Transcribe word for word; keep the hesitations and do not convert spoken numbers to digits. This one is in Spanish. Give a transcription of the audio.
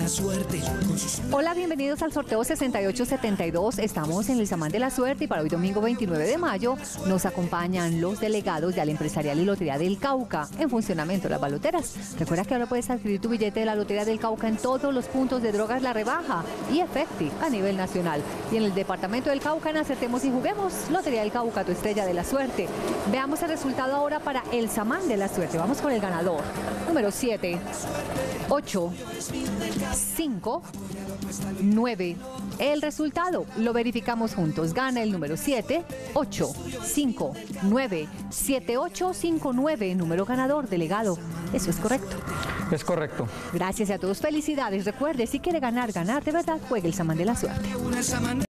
la suerte. Hola, bienvenidos al sorteo sesenta y ocho setenta y dos. Estamos en el Samán de la Suerte y para hoy domingo veintinueve de mayo nos acompañan los delegados de la Empresarial y Lotería del Cauca en funcionamiento de las baloteras. Recuerda que ahora puedes adquirir tu billete de la Lotería del Cauca en todos los puntos de Drogas La Rebaja y Efecti a nivel nacional. Y en el departamento del Cauca, en Acertemos y Juguemos, Lotería del Cauca, tu estrella de la suerte. Veamos el resultado ahora para el Samán de la Suerte. Vamos con el ganador. Número siete, ocho, cinco, nueve. El resultado lo verificamos juntos. Gana el número siete, ocho, cinco, nueve, siete ocho cinco nueve, número ganador, delegado. ¿Eso es correcto? Es correcto. Gracias a todos, felicidades. Recuerde, si quiere ganar, ganar de verdad, juegue el Samán de la Suerte.